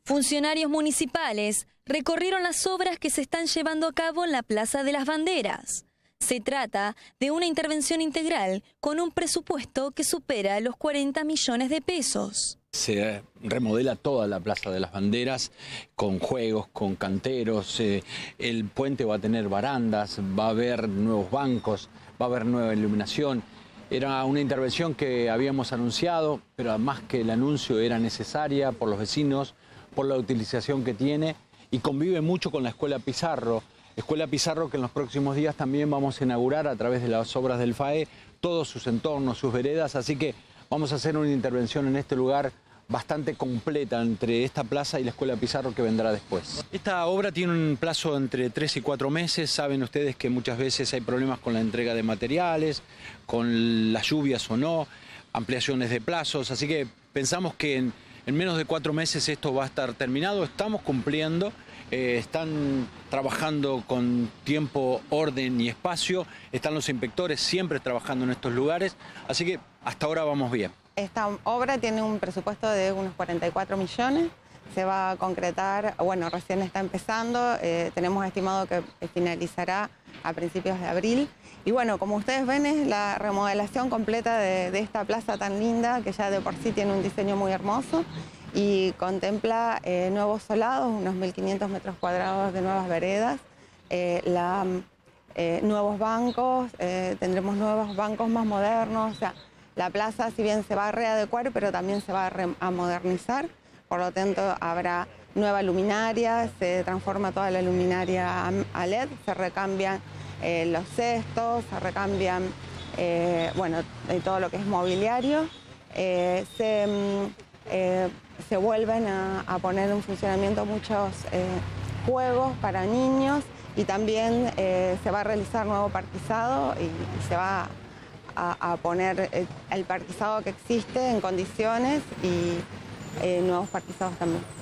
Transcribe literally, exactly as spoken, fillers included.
Funcionarios municipales recorrieron las obras que se están llevando a cabo en la Plaza de las Banderas. Se trata de una intervención integral con un presupuesto que supera los cuarenta millones de pesos. Se remodela toda la Plaza de las Banderas con juegos, con canteros, eh, el puente va a tener barandas, va a haber nuevos bancos, va a haber nueva iluminación. Era una intervención que habíamos anunciado, pero además que el anuncio era necesaria por los vecinos, por la utilización que tiene y convive mucho con la Escuela Pizarro. Escuela Pizarro que en los próximos días también vamos a inaugurar a través de las obras del F A E todos sus entornos, sus veredas, así que vamos a hacer una intervención en este lugar bastante completa entre esta plaza y la Escuela Pizarro que vendrá después. Esta obra tiene un plazo entre tres y cuatro meses. Saben ustedes que muchas veces hay problemas con la entrega de materiales, con las lluvias o no, ampliaciones de plazos, así que pensamos que en, en menos de cuatro meses esto va a estar terminado. Estamos cumpliendo, eh, están trabajando con tiempo, orden y espacio, están los inspectores siempre trabajando en estos lugares, así que hasta ahora vamos bien. Esta obra tiene un presupuesto de unos cuarenta y cuatro millones, se va a concretar, bueno, recién está empezando, eh, tenemos estimado que finalizará a principios de abril. Y bueno, como ustedes ven, es la remodelación completa de, de esta plaza tan linda, que ya de por sí tiene un diseño muy hermoso y contempla eh, nuevos solados, unos mil quinientos metros cuadrados de nuevas veredas, eh, la, eh, nuevos bancos, eh, tendremos nuevos bancos más modernos, o sea, la plaza, si bien se va a readecuar, pero también se va a, re a modernizar, por lo tanto habrá nueva luminaria, se transforma toda la luminaria a, a L E D, se recambian eh, los cestos, se recambian eh, bueno, todo lo que es mobiliario, eh, se, eh, se vuelven a, a poner en funcionamiento muchos eh, juegos para niños y también eh, se va a realizar nuevo parquizado y, y se va a A, a poner el, el parquizado que existe en condiciones y eh, nuevos parquizados también.